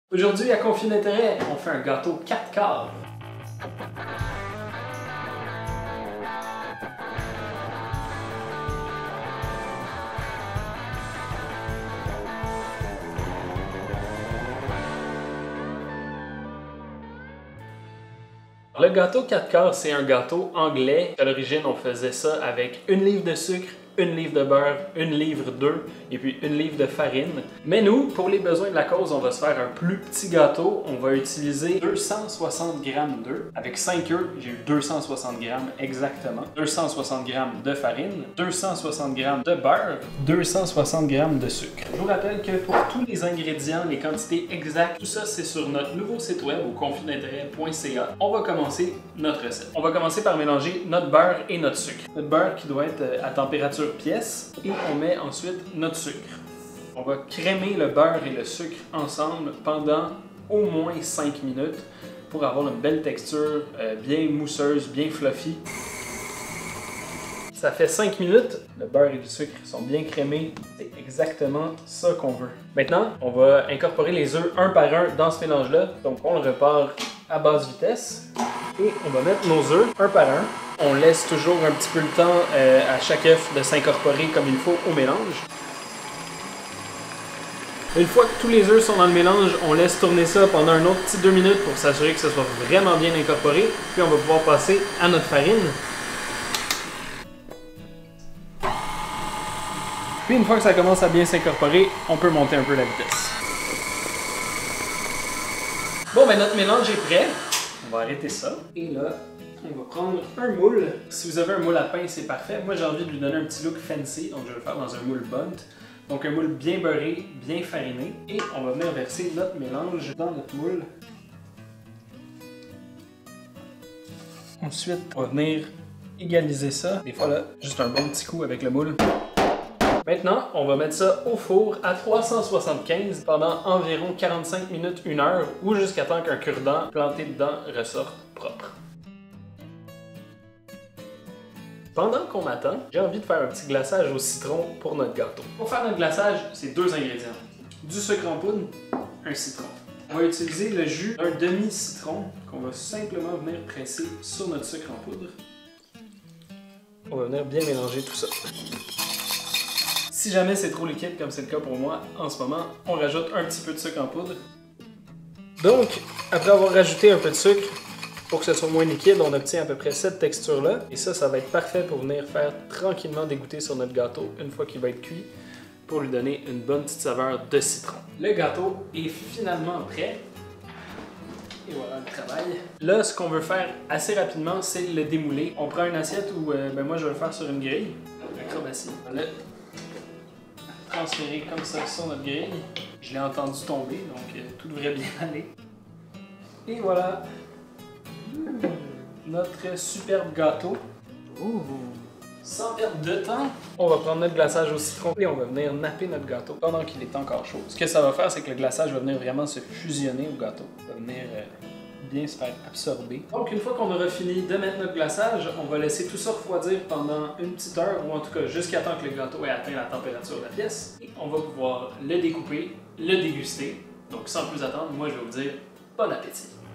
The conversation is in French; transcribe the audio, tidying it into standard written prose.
Aujourd'hui, à Conflit d'intérêt, on fait un gâteau 4 quarts. Le gâteau 4 quarts, c'est un gâteau anglais. À l'origine, on faisait ça avec 1 livre de sucre, 1 livre de beurre, 1 livre d'œufs et puis 1 livre de farine. Mais nous, pour les besoins de la cause, on va se faire un plus petit gâteau. On va utiliser 260 g d'œufs. Avec 5 œufs, j'ai eu 260 g exactement. 260 g de farine, 260 g de beurre, 260 g de sucre. Je vous rappelle que pour tous les ingrédients, les quantités exactes, tout ça, c'est sur notre nouveau site web au conflitdintérêt.ca. On va commencer notre recette. On va commencer par mélanger notre beurre et notre sucre. Notre beurre qui doit être à température pièce et on met ensuite notre sucre. On va crémer le beurre et le sucre ensemble pendant au moins 5 minutes pour avoir une belle texture bien mousseuse, bien fluffy. Ça fait 5 minutes, le beurre et le sucre sont bien crémés, c'est exactement ça qu'on veut. Maintenant, on va incorporer les œufs un par un dans ce mélange-là, donc on le repart à basse vitesse et on va mettre nos œufs un par un. On laisse toujours un petit peu le temps à chaque œuf de s'incorporer comme il faut au mélange. Une fois que tous les œufs sont dans le mélange, on laisse tourner ça pendant un autre petit 2 minutes pour s'assurer que ça soit vraiment bien incorporé. Puis on va pouvoir passer à notre farine. Puis une fois que ça commence à bien s'incorporer, on peut monter un peu la vitesse. Bon, ben notre mélange est prêt. On va arrêter ça. Et là, on va prendre un moule. Si vous avez un moule à pain, c'est parfait. Moi, j'ai envie de lui donner un petit look fancy, donc je vais le faire dans un moule Bundt. Donc un moule bien beurré, bien fariné. Et on va venir verser notre mélange dans notre moule. Ensuite, on va venir égaliser ça. Des fois là, juste un bon petit coup avec le moule. Maintenant, on va mettre ça au four à 375 pendant environ 45 minutes, 1 heure, ou jusqu'à temps qu'un cure-dent planté dedans ressorte propre. Pendant qu'on attend, j'ai envie de faire un petit glaçage au citron pour notre gâteau. Pour faire notre glaçage, c'est 2 ingrédients. Du sucre en poudre, un citron. On va utiliser le jus d'un demi-citron qu'on va simplement venir presser sur notre sucre en poudre. On va venir bien mélanger tout ça. Si jamais c'est trop liquide, comme c'est le cas pour moi en ce moment, on rajoute un petit peu de sucre en poudre. Donc, après avoir rajouté un peu de sucre, pour que ce soit moins liquide, on obtient à peu près cette texture-là. Et ça va être parfait pour venir faire tranquillement dégoûter sur notre gâteau une fois qu'il va être cuit, pour lui donner une bonne petite saveur de citron. Le gâteau est finalement prêt. Et voilà le travail. Là, ce qu'on veut faire assez rapidement, c'est le démouler. On prend une assiette où, moi je vais le faire sur une grille. Acrobatie. Voilà. Transférer comme ça sur notre grille. Je l'ai entendu tomber, donc tout devrait bien aller. Et voilà notre superbe gâteau. Ouh. Sans perdre de temps, on va prendre notre glaçage au citron et on va venir napper notre gâteau pendant qu'il est encore chaud. Ce que ça va faire, c'est que le glaçage va venir vraiment se fusionner au gâteau. Il va venir bien se faire absorber. Donc une fois qu'on aura fini de mettre notre glaçage, on va laisser tout ça refroidir pendant une petite heure, ou en tout cas jusqu'à temps que le gâteau ait atteint la température de la pièce. Et on va pouvoir le découper, le déguster. Donc sans plus attendre, moi je vais vous dire bon appétit!